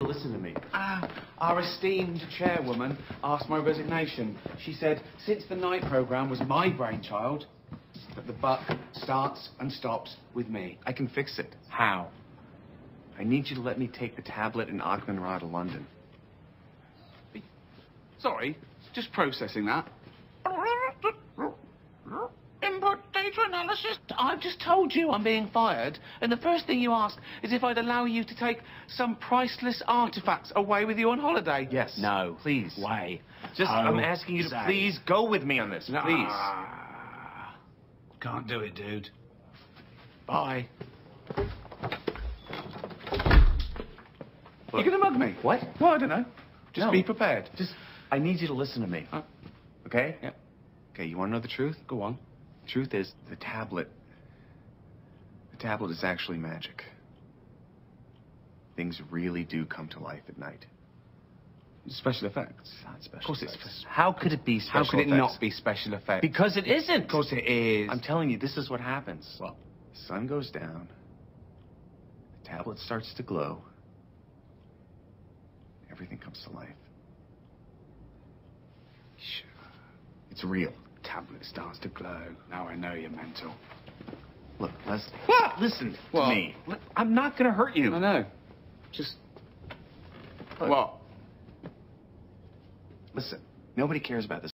Listen to me. Our esteemed chairwoman asked my resignation. She said, since the night programme was my brainchild, that the buck starts and stops with me. I can fix it. How? I need you to let me take the tablet and Achmanrah to London. Sorry, just processing that. Input data analysis. I've just told you I'm being fired, and the first thing you ask is if I'd allow you to take some priceless artifacts away with you on holiday. Yes. No. Please. Way. I'm asking you to please go with me on this, please. Can't do it, dude. Bye. Look. You're gonna mug me? What? Well, I don't know. Just No. be prepared. I need you to listen to me. Okay? Yeah. Okay, you want to know the truth? Go on. The truth is, the tablet is actually magic. Things really do come to life at night. Special effects. It's not special Of course effects. it's... How could it be special How could it effects? not be special effects? Because it isn't. Of course it is. I'm telling you, this is what happens. What? The sun goes down. The tablet starts to glow. Everything comes to life. Sure. It's real. Tablet starts to glow. Now I know you're mental. Look, Leslie. What? Listen What? to me. I'm not going to hurt you. I know. Just... Look. What? Listen, nobody cares about this.